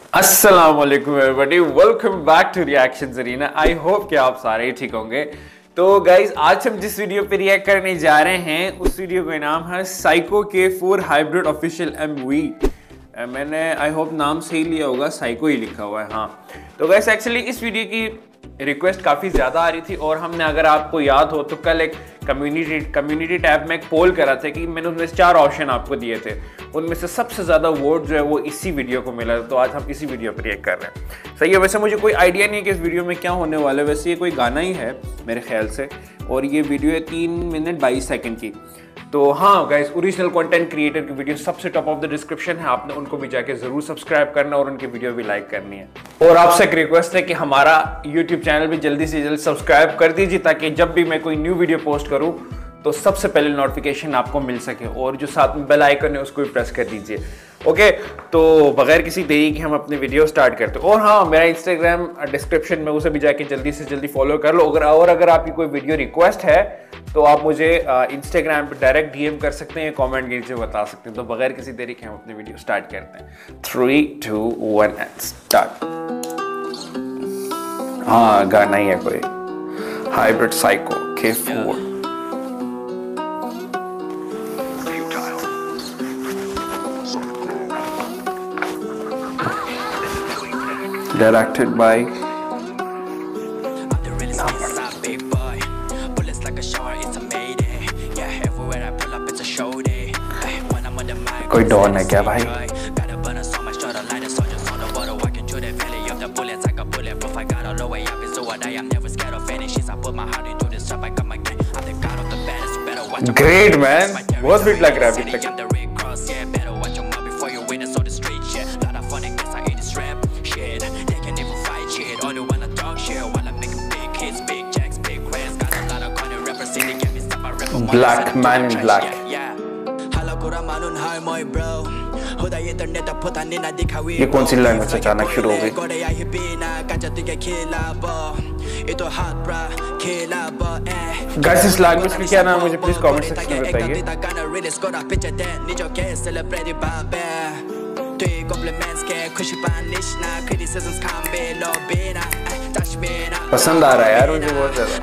अस्सलामुअलैकुम everybody, welcome back to reactions arena. I hope कि आप सारे ठीक होंगे। तो गाइज आज हम जिस वीडियो पे रिएक्ट करने जा रहे हैं उस वीडियो का नाम है साइको के 4 हाइब्रिड ऑफिशियल एमवी। मैंने आई होप नाम सही लिया होगा, साइको ही लिखा हुआ है। हाँ, तो गाइस एक्चुअली इस वीडियो की रिक्वेस्ट काफ़ी ज़्यादा आ रही थी और हमने, अगर आपको याद हो तो, कल एक कम्युनिटी टैब में एक पोल करा था कि मैंने उसमें 4 ऑप्शन आपको दिए थे। उनमें से सबसे ज़्यादा वोट जो है वो इसी वीडियो को मिला, तो आज हम इसी वीडियो पर रिएक्ट कर रहे हैं। सही है। वैसे मुझे कोई आइडिया नहीं है कि इस वीडियो में क्या होने वाला है। वैसे ये कोई गाना ही है मेरे ख्याल से, और ये वीडियो है 3 मिनट 22 सेकंड की। तो हाँ गाइस, ओरिजिनल कंटेंट क्रिएटर की वीडियो सबसे टॉप ऑफ द डिस्क्रिप्शन है, आपने उनको भी जाके जरूर सब्सक्राइब करना और उनकी वीडियो भी लाइक करनी है। और आपसे एक रिक्वेस्ट है कि हमारा यूट्यूब चैनल भी जल्दी से जल्दी सब्सक्राइब कर दीजिए, ताकि जब भी मैं कोई न्यू वीडियो पोस्ट करूँ तो सबसे पहले नोटिफिकेशन आपको मिल सके, और जो साथ में बेल आइकन है उसको भी प्रेस कर दीजिए। ओके, तो बगैर किसी देरी के हम अपने वीडियो स्टार्ट करते हैं। और हाँ, मेरा इंस्टाग्राम डिस्क्रिप्शन में, उसे भी जाके जल्दी से जल्दी फॉलो कर लो। अगर आपकी कोई वीडियो रिक्वेस्ट है तो आप मुझे इंस्टाग्राम पे डायरेक्ट डीएम कर सकते हैं, कमेंट के नीचे बता सकते हैं। तो बगैर किसी देरी के हम अपनी वीडियो स्टार्ट करते हैं। 3, 2, 1 एंड स्टार्ट। हाँ, गाना ही है कोई, हाइब्रिड साइको के 4। Directed by कोई डॉन है क्या भाई? ग्रेट मैन, बहुत हिट लग रहा है अभी तक। Black man in black. ये कौन सी लैंग्वेज अचानक शुरू हो गई? गाइस, इस लैंग्वेज की क्या नाम है, मुझे प्लीज कमेंट सेक्शन में बताइए। पसंद आ रहा है यार मुझे बहुत ज्यादा।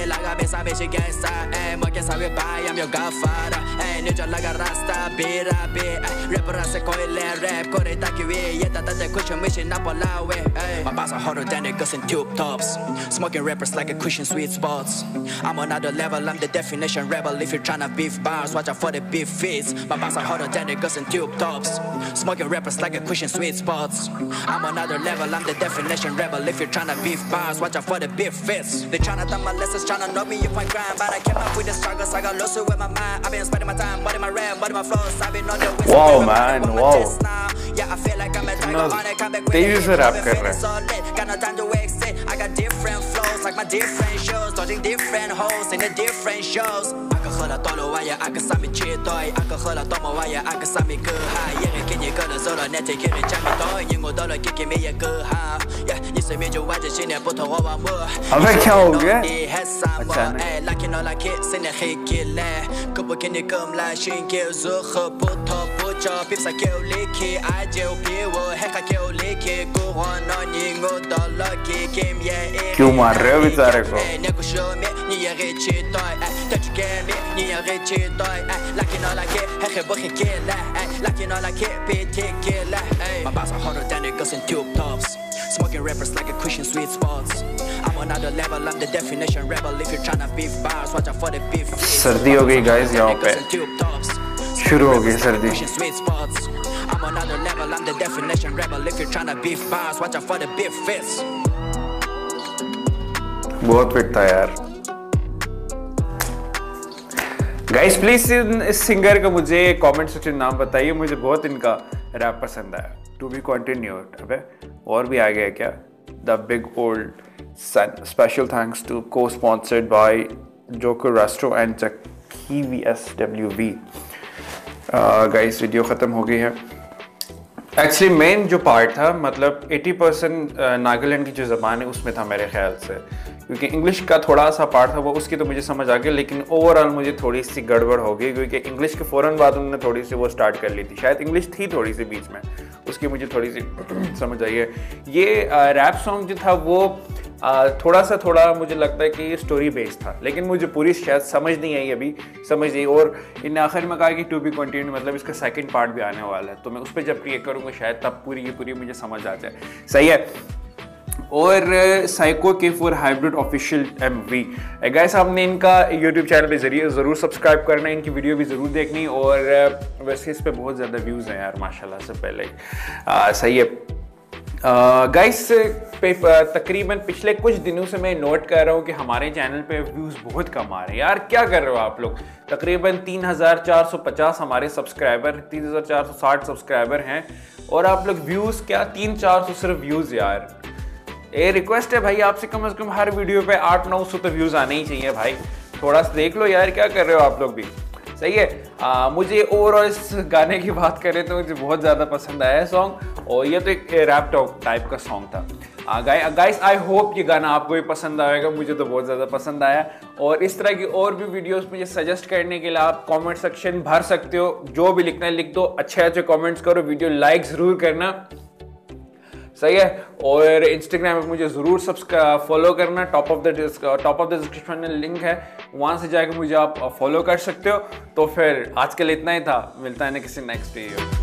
Smoking rappers like a cushion sweet spots. I'm on another level, I'm the definition rebel. If you're tryna beef bars, watch out for the beef fits. My bars are hotter than the girls in tube tops. Smoking rappers like a cushion sweet spots. I'm on another level, I'm the definition rebel. If you're tryna beef bars, watch out for the beef fits. They tryna dumb my lessons, tryna know me if I grind, but I came up with the struggles. I got lost with my mind. I've been spending my time, body my rap, body my flows. I've been on the way. Wow man, wow. Yeah, I feel like I'm a tiger on a comeback. तेजी से rap कर रहा है। Got no time to exit. I got different flows, like my different shows, dodging different hoes in the different shows. I can hold a tolo wire, I can sami chitoy. I can hold a tomo wire, I can sami good high. Yeah, me can you go to zoro net take it jam it toy. You go dollar kick me a good high. Yeah, you say me jo watch it in puto wa mo. अबे क्या हो गया? अच्छा नहीं। Like you know like it sin the hikile. Kubo can you come la shin ke zo khuputo pucho pipsa ke liki. I jo piwo heka ke liki. Go on on you dollar kick him yeah. क्यों मार रहे हो बेचारे को? Smoking rappers like a cushion sweet spots. I'm on another level, I'm the definition rebel. If you're tryna beef bars, watch out for the beef. सर्दी हो गई guys, यहाँ पे शुरू हो गई सर्दी। I'm on another level, I'm the definition rebel. If you're tryna beef bars, watch out for the beef fits. बहुत पिटता है यार। गाइस प्लीज इस सिंगर का मुझे कमेंट सेक्शन नाम बताइए, मुझे बहुत इनका रैप पसंद आया। To be continued. अबे और भी आ गया क्या? The big old son. Special thanks to co-sponsored by joker restro and TBOS। Guys video ख़त्म हो गई है। एक्चुअली मेन जो पार्ट था, मतलब 80% नागालैंड की जो ज़बान है उसमें था मेरे ख्याल से, क्योंकि इंग्लिश का थोड़ा सा पार्ट था वो, उसकी तो मुझे समझ आ गया, लेकिन ओवरऑल मुझे थोड़ी सी गड़बड़ हो गई क्योंकि इंग्लिश के फ़ौरन बाद उन्होंने थोड़ी सी वो स्टार्ट कर ली थी, शायद इंग्लिश थी थोड़ी सी बीच में, उसकी मुझे थोड़ी सी समझ आई है। ये रैप सॉन्ग जो था वो थोड़ा मुझे लगता है कि ये स्टोरी बेस्ड था, लेकिन मुझे पूरी शायद समझ नहीं आई, अभी समझ नहीं। और इन आखिर में कहा कि टू बी कंटिन्यू, मतलब इसका सेकंड पार्ट भी आने वाला है, तो मैं उस पर जब रिएक्ट करूँगा शायद तब पूरी मुझे समझ आ जाए। सही है। और साइको के for hybrid official MV guys, आपने इनका यूट्यूब चैनल पे जरिए ज़रूर सब्सक्राइब करना है, इनकी वीडियो भी ज़रूर देखनी। और वैसे इस पे बहुत ज़्यादा व्यूज़ हैं यार माशाल्लाह से पहले। सही है गाइस, तकरीबन पिछले कुछ दिनों से मैं नोट कर रहा हूँ कि हमारे चैनल पे व्यूज़ बहुत कम आ रहे हैं यार। क्या कर रहे हो आप लोग? तकरीबन 3450 हमारे सब्सक्राइबर, 3460 सब्सक्राइबर हैं, और आप लोग व्यूज़ क्या 300-400 सिर्फ व्यूज़ यार। ये रिक्वेस्ट है भाई आपसे, कम से कम हर वीडियो पे 800-900 तो व्यूज़ आने ही चाहिए भाई, थोड़ा सा देख लो यार, क्या कर रहे हो आप लोग भी। सही है। मुझे ओवरऑल इस गाने की बात करें तो मुझे बहुत ज़्यादा पसंद आया है सॉन्ग, और ये तो एक रैप टाइप का सॉन्ग था। गाइस आई होप ये गाना आपको भी पसंद आएगा, मुझे तो बहुत ज़्यादा पसंद आया। और इस तरह की और भी वीडियोस मुझे सजेस्ट करने के लिए आप कमेंट सेक्शन भर सकते हो, जो भी लिखना है लिख दो, अच्छे कमेंट्स करो, वीडियो लाइक ज़रूर करना। सही है। और इंस्टाग्राम पे मुझे ज़रूर फॉलो करना, टॉप ऑफ द डिस्क्रिप्शन में लिंक है, वहाँ से जाकर मुझे आप फॉलो कर सकते हो। तो फिर आज के लिए इतना ही था, मिलता है ना किसी नेक्स्ट वीडियो।